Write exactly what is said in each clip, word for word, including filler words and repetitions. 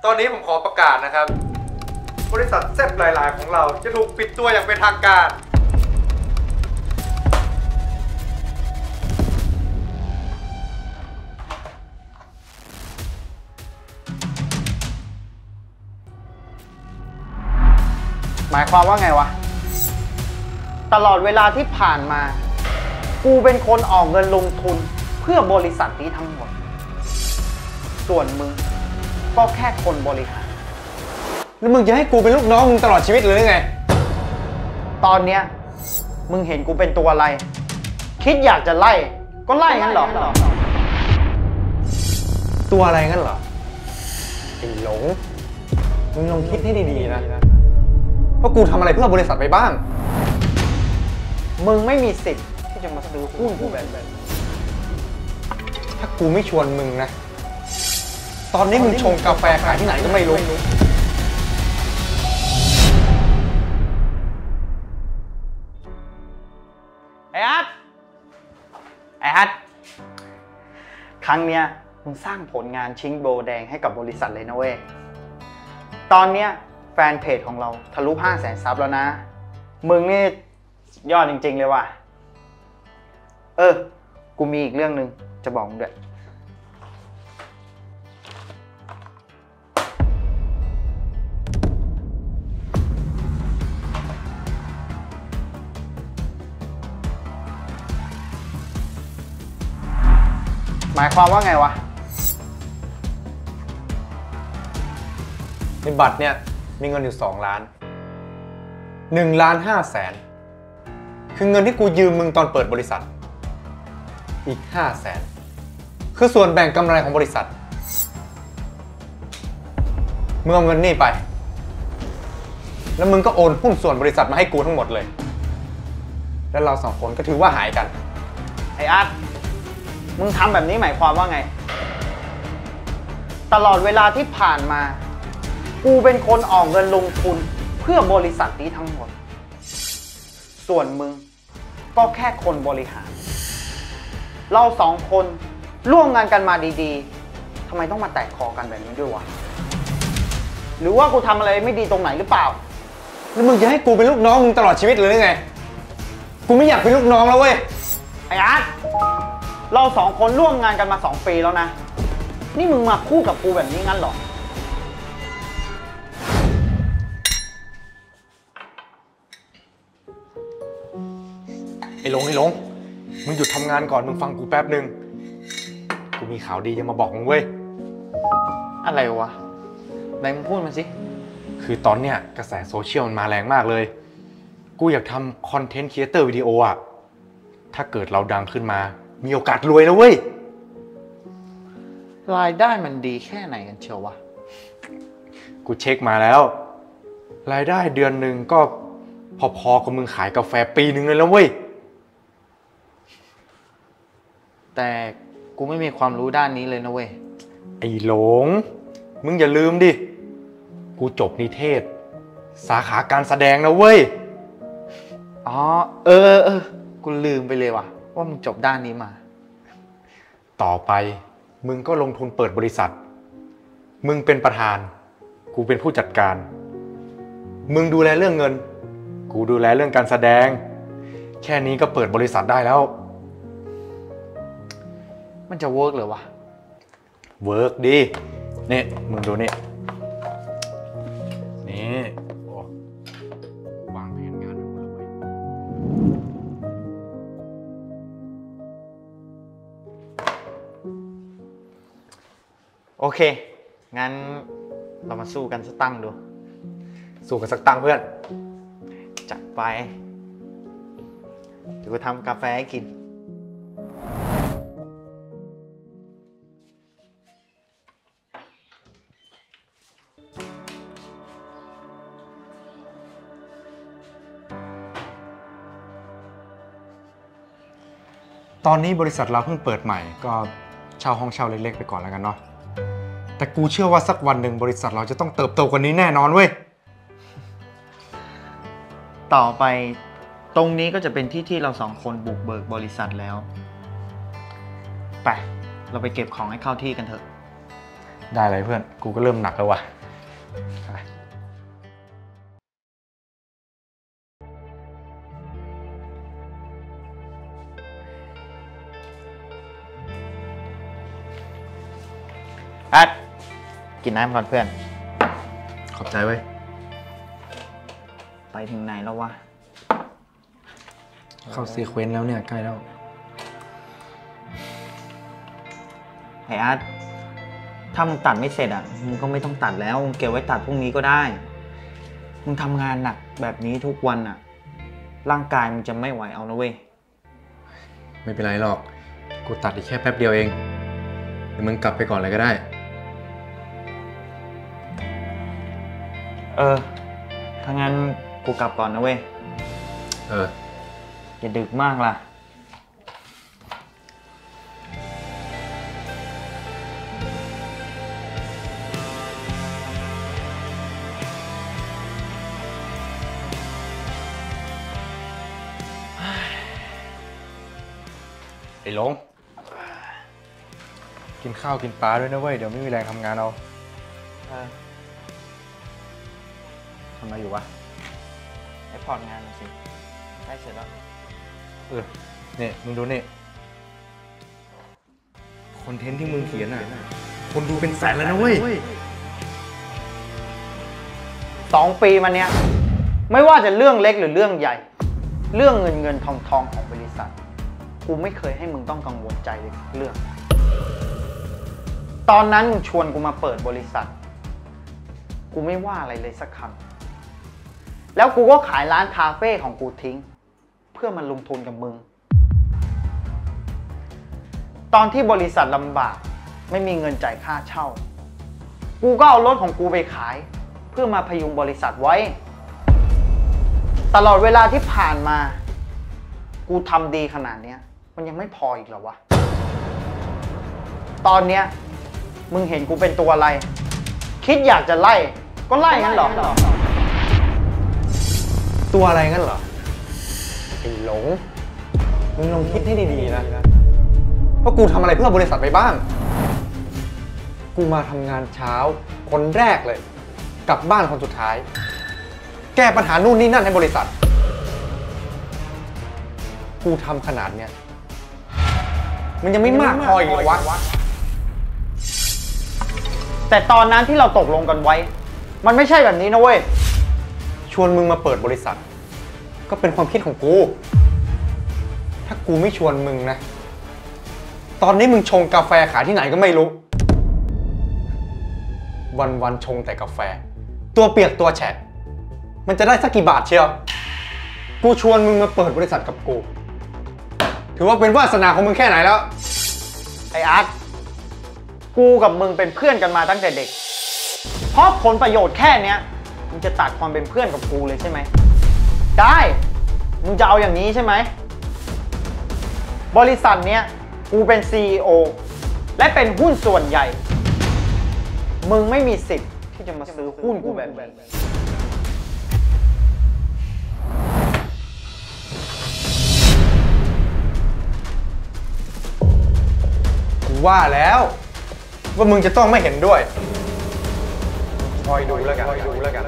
ตอนนี้ผมขอประกาศนะครับบริษัทเซฟหลายๆของเราจะถูกปิดตัวอย่างเป็นทางการหมายความว่าไงวะตลอดเวลาที่ผ่านมากูเป็นคนออกเงินลงทุนเพื่อบริษัทนี้ทั้งหมดส่วนมึงก็แค่คนบริหารแล้วมึงจะให้กูเป็นลูกน้องมึงตลอดชีวิตเลยหรือไงตอนเนี้ยมึงเห็นกูเป็นตัวอะไรคิดอยากจะไล่ก็ไล่งั้นหรอตัวอะไรงั้นเหรอไอ้หลงมึงลองคิดให้ดีๆนะว่ากูทำอะไรเพื่อบริษัทไปบ้างมึงไม่มีสิทธิ์ที่จะมาซื้อหุ้นกูแบบนั้นถ้ากูไม่ชวนมึงนะตอนนี้มึงชงกาแฟขายที่ไหนก็ไม่รู้ไอ้ฮัทไอ้ฮัทครั้งเนี้ยมึงสร้างผลงานชิงโบแดงให้กับบริษัทเลยนะเว้ยตอนเนี้ยแฟนเพจของเราทะลุห้าแสนซับแล้วนะมึงนี่ยอดจริงๆเลยว่ะเออกูมีอีกเรื่องหนึ่งจะบอกมึงด้วยหมายความว่าไงวะในบัตรเนี่ยมีเงินอยู่สองล้านหนึ่งล้านห้าแสนคือเงินที่กูยืมมึงตอนเปิดบริษัทอีกห้าแสนคือส่วนแบ่งกำไรของบริษัทมึงเอาเงินนี่ไปแล้วมึงก็โอนหุ้นส่วนบริษัทมาให้กูทั้งหมดเลยแล้วเราสองคนก็ถือว่าหายกันไอ้อาร์ตมึงทำแบบนี้หมายความว่าไงตลอดเวลาที่ผ่านมากูเป็นคนออกเงินลงทุนเพื่อบริษัทนี้ทั้งหมดส่วนมึงก็แค่คนบริหารเราสองคนร่วมงานกันมาดีๆทำไมต้องมาแตกคอกันแบบนี้ด้วยวะหรือว่ากูทำอะไรไม่ดีตรงไหนหรือเปล่าแล้วมึงจะให้กูเป็นลูกน้องมึงตลอดชีวิตเลยหรือไงกูไม่อยากเป็นลูกน้องแล้วเว้ยไอ้อาร์ตเราสองคนร่วมงานกันมาสองปีแล้วนะนี่มึงมาคู่กับกูแบบนี้งั้นหรอไอ้หลงไอ้หลงมึงหยุดทำงานก่อนมึงฟังกูแป๊บนึงกูมีข่าวดีจะมาบอกมึงเว้ยอะไรวะไหนมึงพูดมาสิคือตอนเนี้ยกระแสโซเชียลมันมาแรงมากเลยกูอยากทำคอนเทนต์ครีเอเตอร์วิดีโออะถ้าเกิดเราดังขึ้นมามีโอกาสรวยนะเว้ยรายได้มันดีแค่ไหนกันเชียววะกูเช็คมาแล้วรายได้เดือนหนึ่งก็พอๆกับมึงขายกาแฟปีหนึ่งเลยแล้วเว้ยแต่กูไม่มีความรู้ด้านนี้เลยนะเว้ยไอ้หลงมึงอย่าลืมดิกูจบนิเทศสาขาการแสดงนะเว้ยอ๋อเออเออกูลืมไปเลยว่ะว่ามึงจบด้านนี้มาต่อไปมึงก็ลงทุนเปิดบริษัทมึงเป็นประธานกูเป็นผู้จัดการมึงดูแลเรื่องเงินกูดูแลเรื่องการแสดงแค่นี้ก็เปิดบริษัทได้แล้วมันจะเวิร์กเหรอวะเวิร์กดินี่มึงดูนี่นี่โอ้วางแผนงานทั้งหมดเลยโอเคงั้นเรามาสู้กันสักตั้งดูสู้กันสักตั้งเพื่อนจัดไปเดี๋ยวกูทำกาแฟให้กินตอนนี้บริษัทเราเพิ่งเปิดใหม่ก็เช่าห้องเช่าเล็กๆไปก่อนแล้วกันเนาะแต่กูเชื่อว่าสักวันหนึ่งบริษัทเราจะต้องเติบโตกว่านี้แน่นอนเว้ยต่อไปตรงนี้ก็จะเป็นที่ที่เราสองคนบุกเบิกบริษัทแล้วไปเราไปเก็บของให้เข้าที่กันเถอะได้เลยเพื่อนกูก็เริ่มหนักแล้วว่ะอาร์ตกินน้ำก่อนเพื่อนขอบใจเว้ยไปถึงไหนแล้ววะเข้าซีเควนต์แล้วเนี่ยใกล้แล้วไออาร์ตถ้ามึงตัดไม่เสร็จอ่ะมึงก็ไม่ต้องตัดแล้วมึงเก็บไว้ตัดพรุ่งนี้ก็ได้มึงทำงานหนักแบบนี้ทุกวันอ่ะร่างกายมึงจะไม่ไหวเอานะเว้ยไม่เป็นไรหรอก กูตัดอีกแค่แป๊บเดียวเองเดี๋ยวมึงกลับไปก่อนเลยก็ได้เออถ้างั้นกูกลับก่อนนะเว้ยเอออย่าดึกมากล่ะไอ้หลง กินข้าวกินปลาด้วยนะเว้ย เดี๋ยวไม่มีแรงทำงานเอาเออทำอะไรอยู่วะไอพอร์ตงานน่ะสิใกล้เสร็จแล้วเออเนี่ยมึงดูนี่ คอนเทนต์ที่มึงเขียนอ่ะ คนดูเป็นแสนแล้วนะเว้ยสองปีมาเนี้ยไม่ว่าจะเรื่องเล็กหรือเรื่องใหญ่ เรื่องเงินเงินทองทองของบริษัทกูไม่เคยให้มึงต้องกังวลใจเลยเรื่อง ตอนนั้นมึงชวนกูมาเปิดบริษัทกูไม่ว่าอะไรเลยสักคำแล้วกูก็ขายร้านคาเฟ่ของกูทิ้ง เพื่อมาลงทุนกับมึง ตอนที่บริษัทลำบากไม่มีเงินจ่ายค่าเช่ากูก็เอารถของกูไปขายเพื่อมาพยุงบริษัทไว้ ตลอดเวลาที่ผ่านมากูทำดีขนาดนี้มันยังไม่พออีกเหรอวะตอนเนี้ยมึงเห็นกูเป็นตัวอะไร คิดอยากจะไล่ก็ไล่งั้นเหรอตัวอะไรงั้นเหรอไอ้หลงมึงลองคิดให้ดีๆนะว่ากูทำอะไรเพื่อบริษัทไปบ้างกูมาทำงานเช้าคนแรกเลยกลับบ้านคนสุดท้ายแก้ปัญหานู่นนี่นั่นให้บริษัทกูทำขนาดเนี้ยมันยังไม่มากพออีกเหรอวะแต่ตอนนั้นที่เราตกลงกันไว้มันไม่ใช่แบบนี้นะเว้ยชวนมึงมาเปิดบริษัทก็เป็นความคิดของกูถ้ากูไม่ชวนมึงนะตอนนี้มึงชงกาแฟขายที่ไหนก็ไม่รู้วันๆชงแต่กาแฟตัวเปียกตัวแฉะมันจะได้สักกี่บาทเชียวกูชวนมึงมาเปิดบริษัทกับกูถือว่าเป็นวาสนาของมึงแค่ไหนแล้วไอ้อาร์ตกูกับมึงเป็นเพื่อนกันมาตั้งแต่เด็กเพราะผลประโยชน์แค่เนี้ยมึงจะตัดความเป็นเพื่อนกับกูเลยใช่ไหมได้มึงจะเอาอย่างนี้ใช่ไหมบริษัทเนี้ยกูเป็น ซี อี โอ และเป็นหุ้นส่วนใหญ่มึงไม่มีสิทธิ์ที่จะมาซื้อหุ้นกูแบบนี้กูว่าแล้วว่ามึงจะต้องไม่เห็นด้วยคอยดูแล้วกันคอยดูแล้วกัน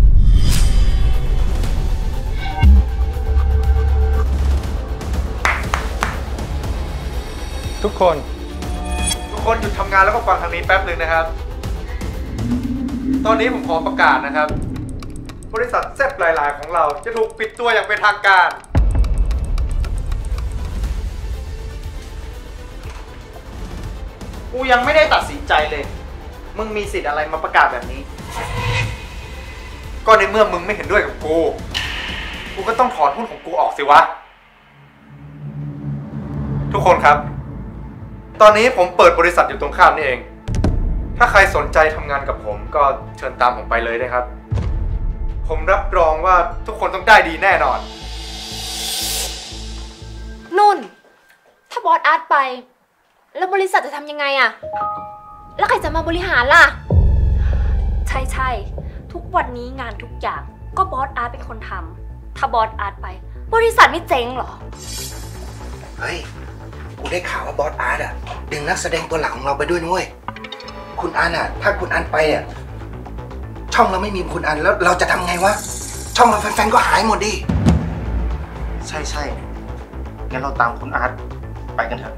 ทุกคนทุกคนหยุดทำงานแล้วก็ฟังทางนี้แป๊บหนึ่งนะครับตอนนี้ผมขอประกาศนะครับบริษัทแซ่บหลายๆของเราจะถูกปิดตัวอย่างเป็นทางการกูยังไม่ได้ตัดสินใจเลยมึงมีสิทธิ์อะไรมาประกาศแบบนี้ก็ในเมื่อมึงไม่เห็นด้วยกับกูกูก็ต้องถอนหุ้นของกูออกสิวะทุกคนครับตอนนี้ผมเปิดบริษัทอยู่ตรงข้ามนี่เองถ้าใครสนใจทำงานกับผมก็เชิญตามผมไปเลยนะครับผมรับรองว่าทุกคนต้องได้ดีแน่นอนนุ่นถ้าบอสอาร์ตไปแล้วบริษัทจะทำยังไงอะแล้วใครจะมาบริหารล่ะใช่ใช่ทุกวันนี้งานทุกอย่างก็บอสอาร์ตเป็นคนทำถ้าบอสอาร์ตไปบริษัทไม่เจ๊งหรอเฮ้ยกูได้ข่าวว่าบอสอาร์ตอะดึงนักแสดงตัวหลักของเราไปด้วยนุ้ยคุณอันอะถ้าคุณอันไปเนี่ยช่องเราไม่มีคุณอันแล้วเราจะทำไงวะ ช่องเราแฟนๆก็หายหมดดิใช่ใช่งั้นเราตามคุณอาร์ตไปกันเถอะ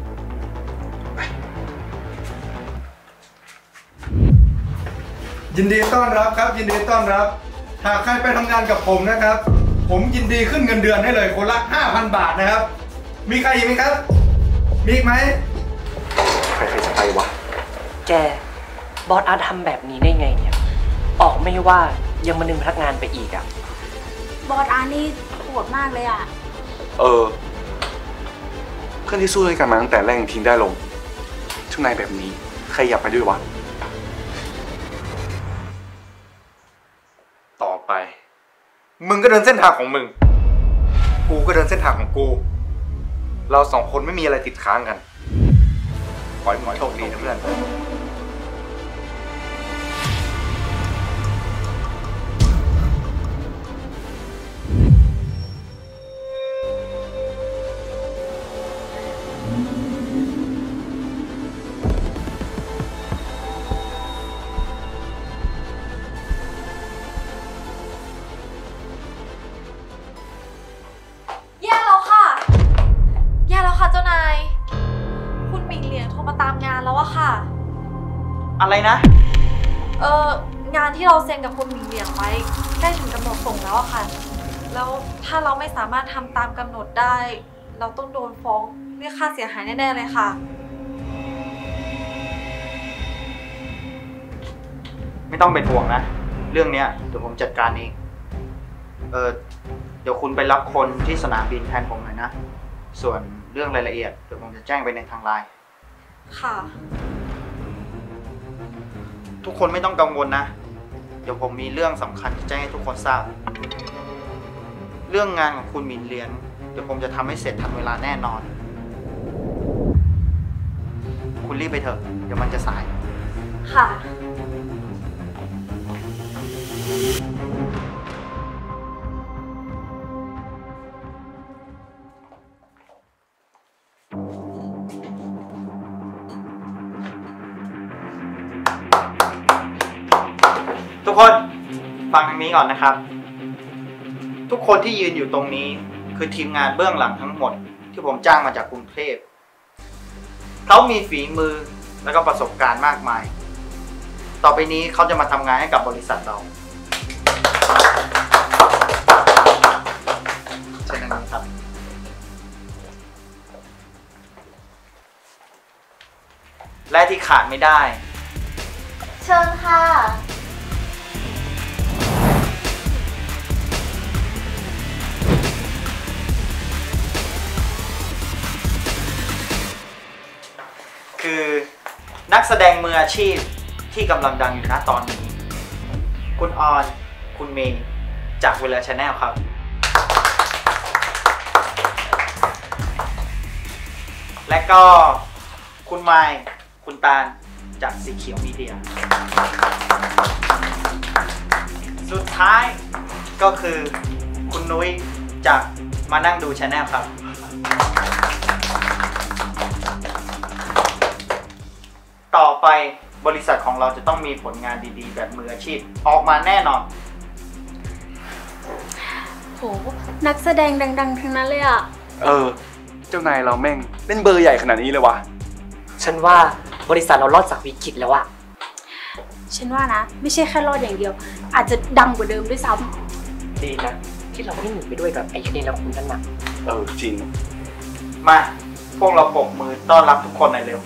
ยินดีต้อนรับครับ ยินดีต้อนรับ หากใครไปทำงานกับผมนะครับ ผมยินดีขึ้นเงินเดือนให้เลยคนละ ห้าพัน บาทนะครับ มีใครอีกไหมครับ มีอีกไหมใครใครจะไปวะแกบอสอาร์ตทำแบบนี้ได้ไงเนี่ย ออกไม่ว่ายังมาดึงพนักงานไปอีกอ่ะบอสอาร์นี่โหดมากเลยอะเออ เพื่อนที่สู้ด้วยกันมาตั้งแต่แรกยังทิ้งได้ลงช่วงนายแบบนี้ ใครอยากไปด้วยวะต่อไป มึงก็เดินเส้นทางของมึง กูก็เดินเส้นทางของกู เราสองคนไม่มีอะไรติดค้างกัน ขอให้หมอโชคดีนะเพื่อนแย่แล้วค่ะ แย่แล้วค่ะเจ้านาย คุณหมิงเหลียงโทรมาตามงานแล้วอะค่ะอะไรนะเอองานที่เราเซ็นกับคุณหมิงเหลียงไว้ใกล้ถึงกำหนดส่งแล้วอะค่ะ แล้วถ้าเราไม่สามารถทำตามกำหนดได้ เราต้องโดนฟ้องเรียกค่าเสียหายแน่ๆเลยค่ะไม่ต้องเป็นห่วงนะ เรื่องเนี้ยเดี๋ยวผมจัดการเอง เออเดี๋ยวคุณไปรับคนที่สนามบินแทนผมหน่อยนะ ส่วนเรื่องรายละเอียดเดี๋ยวผมจะแจ้งไปในทางไลน์ค่ะทุกคนไม่ต้องกังวลนะ เดี๋ยวผมมีเรื่องสำคัญจะแจ้งให้ทุกคนทราบ เรื่องงานของคุณหมินเลียนเดี๋ยวผมจะทำให้เสร็จทันเวลาแน่นอน คุณรีบไปเถอะ เดี๋ยวมันจะสายค่ะทุกคนฟังทางนี้ก่อนนะครับ ทุกคนที่ยืนอยู่ตรงนี้คือทีมงานเบื้องหลังทั้งหมดที่ผมจ้างมาจากกรุงเทพเขามีฝีมือและก็ประสบการณ์มากมาย ต่อไปนี้เขาจะมาทำงานให้กับบริษัทเราเช่นนั้นครับและที่ขาดไม่ได้เชิญค่ะคือนักแสดงมืออาชีพที่กำลังดังอยู่ณตอนนี้ คุณออน คุณเมย์จากเวลาชาแนลครับ และก็คุณไมค์คุณตาลจากสีเขียวมีเดีย สุดท้ายก็คือคุณนุ้ยจากมานั่งดูชาแนลครับ ต่อไปบริษัทของเราจะต้องมีผลงานดีๆ แบบมืออาชีพออกมาแน่นอนโห นักแสดงดังๆ ทั้งนั้นเลยอะเออ เจ้านายเราแม่งเล่นเบอร์ใหญ่ขนาดนี้เลยวะฉันว่าบริษัทเรารอดจากวิกฤตแล้วอะฉันว่านะ ไม่ใช่แค่รอดอย่างเดียว อาจจะดังกว่าเดิมด้วยซ้ดีนะ ที่เราไม่หนีไปด้วยกับไอ้คดีแล้วคุณนั่นน่ะเออ จริงมา พวกเราปรบมือต้อนรับทุกคนหน่อยเร็ว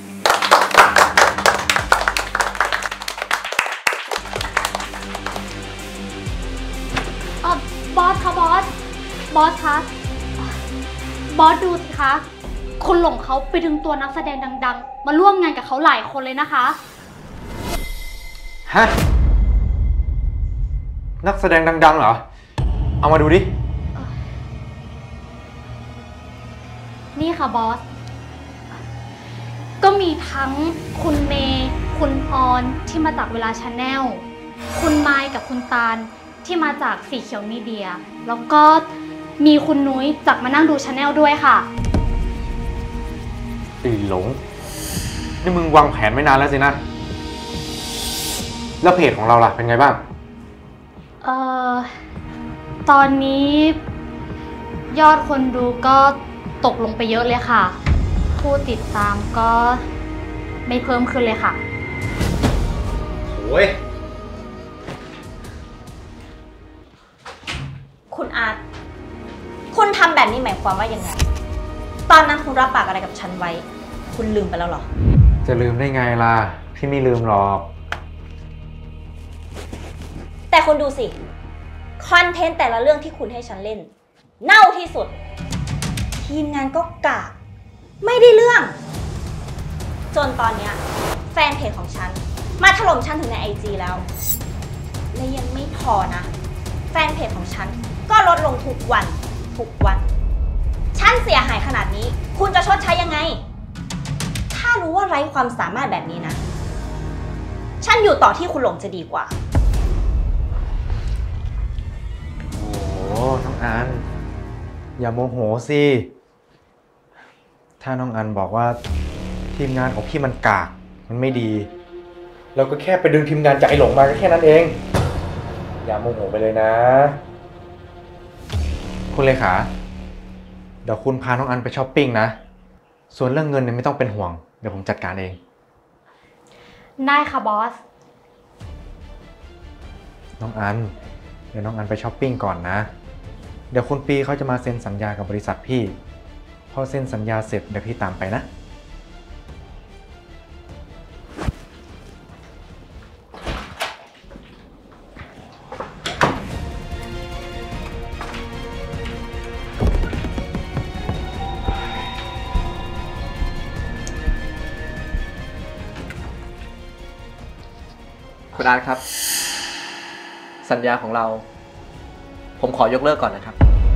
ำเออบอสคะบอส บอสคะ บอสดูสิคะ คนหลงเขาไปดึงตัวนักแสดงดังๆ มาร่วมงานกับเขาหลายคนเลยนะคะฮะ นักแสดงดังๆเหรอ เอามาดูดินี่ค่ะบอส ก็มีทั้งคุณเมย์คุณออนที่มาจากเวลาชาแนล คุณไมค์กับคุณตาลที่มาจากสีเขียวมีเดีย แล้วก็มีคุณนุ้ยจากมานั่งดูชาแนลด้วยค่ะไอ้หลง นี่มึงวางแผนไว้นานแล้วสินะแล้วเพจของเราล่ะเป็นไงบ้างเอ่อ ตอนนี้ยอดคนดูก็ตกลงไปเยอะเลยค่ะ ผู้ติดตามก็ไม่เพิ่มขึ้นเลยค่ะโอ้ยคุณอาร์ตคุณทำแบบนี้หมายความว่ายังไง ตอนนั้นคุณรับปากอะไรกับฉันไว้ คุณลืมไปแล้วเหรอจะลืมได้ไงล่ะ พี่ไม่ลืมหรอกแต่คุณดูสิ คอนเทนต์แต่ละเรื่องที่คุณให้ฉันเล่น เน่าที่สุด ทีมงานก็กากไม่ได้เรื่อง จนตอนเนี้ยแฟนเพจของฉันมาถล่มฉันถึงในไอจีแล้ว และยังไม่พอนะ แฟนเพจของฉันก็ลดลงทุกวันทุกวัน ฉันเสียหายขนาดนี้ คุณจะชดใช้ยังไง ถ้ารู้ว่าไร้ความสามารถแบบนี้นะ ฉันอยู่ต่อที่คุณหลงจะดีกว่าโอ้น้องอันอย่าโมโหสิ ถ้าน้องอันบอกว่าทีมงานของพี่มันกากมันไม่ดีเราก็แค่ไปดึงทีมงานจากไอ้หลงมาก็แค่นั้นเอง อย่าโมโหไปเลยนะ คุณเลขาเดี๋ยวคุณพาน้องอันไปช้อปปิ้งนะ ส่วนเรื่องเงินเนี่ยไม่ต้องเป็นห่วงเดี๋ยวผมจัดการเองได้ค่ะบอสน้องอันเดี๋ยวน้องอันไปช้อปปิ้งก่อนนะ เดี๋ยวคุณปีเขาจะมาเซ็นสัญญากับบริษัทพี่พอเซ็นสัญญาเสร็จเดี๋ยวพี่ตามไปนะคุณอาร์ตครับ สัญญาของเรา ผมขอยกเลิกก่อนนะครับ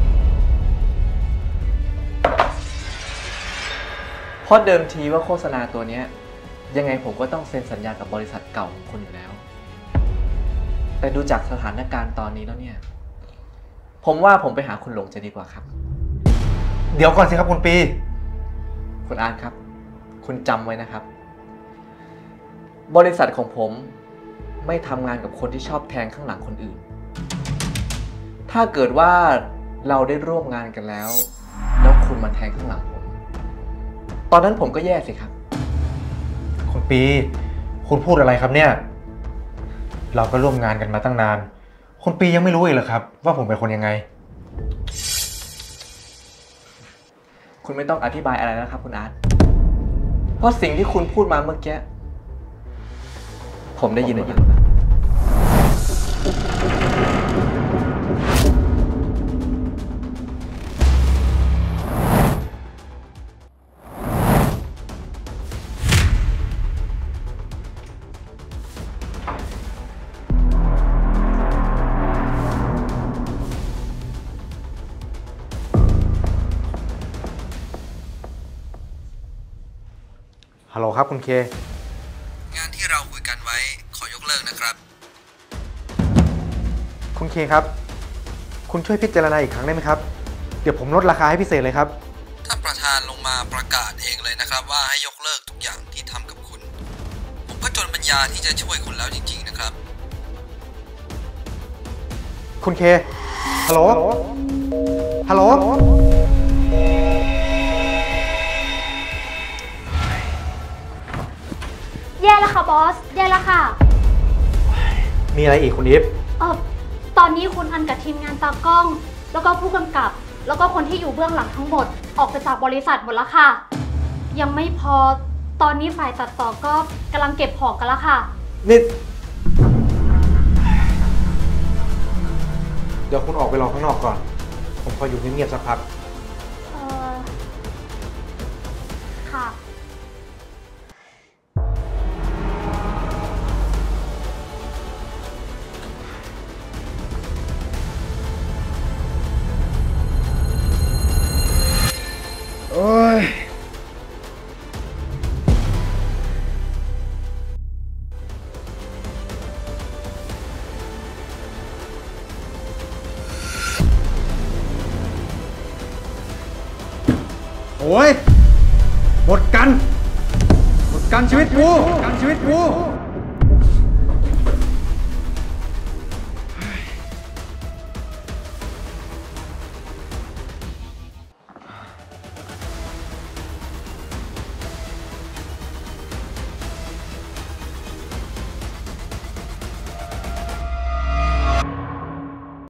เพราะเดิมทีว่าโฆษณาตัวนี้ยังไงผมก็ต้องเซ็นสัญญากับบริษัทเก่าของคุณอยู่แล้ว แต่ดูจากสถานการณ์ตอนนี้แล้วเนี่ย ผมว่าผมไปหาคุณหลงจะดีกว่าครับเดี๋ยวก่อนสิครับคุณปีคุณอาร์ตครับ คุณจำไว้นะครับ บริษัทของผมไม่ทำงานกับคนที่ชอบแทงข้างหลังคนอื่น ถ้าเกิดว่าเราได้ร่วมงานกันแล้วแล้วคุณมาแทงข้างหลังผม ตอนนั้นผมก็แย่สิครับคุณปีคุณพูดอะไรครับเนี่ย เราก็ร่วมงานกันมาตั้งนานคุณปียังไม่รู้อีกเหรอครับว่าผมเป็นคนยังไงคุณไม่ต้องอธิบายอะไรนะครับคุณอาร์ต เพราะสิ่งที่คุณพูดมาเมื่อกี้ผมได้ยินอยู่ฮัลโหลครับคุณเคงานที่เราคุยกันไว้ขอยกเลิกนะครับคุณเคครับคุณช่วยพิจารณาอีกครั้งได้ไหมครับเดี๋ยวผมลดราคาให้พิเศษเลยครับถ้าประธานลงมาประกาศเองเลยนะครับว่าให้ยกเลิกทุกอย่างที่ทำกับคุณ ผมก็จนปัญญาที่จะช่วยคุณแล้วจริงๆนะครับคุณเคฮัลโหลฮัลโหลแย่แล้วค่ะบอส แย่แล้วค่ะมีอะไรอีกคุณอีฟเออตอนนี้คุณอันกับทีมงานตากล้อง แล้วก็ผู้กำกับ แล้วก็คนที่อยู่เบื้องหลังทั้งหมด ออกไปจากบริษัทหมดแล้วค่ะ ยังไม่พอ ตอนนี้ฝ่ายตัดต่อก็กำลังเก็บของกันแล้วค่ะนี่เดี๋ยวคุณออกไปรอข้างนอกก่อน ผมขออยู่เงียบๆสักพักเออค่ะโอ้ยโอ้ยหมดกันหมดกันชีวิตกูกันชีวิตกู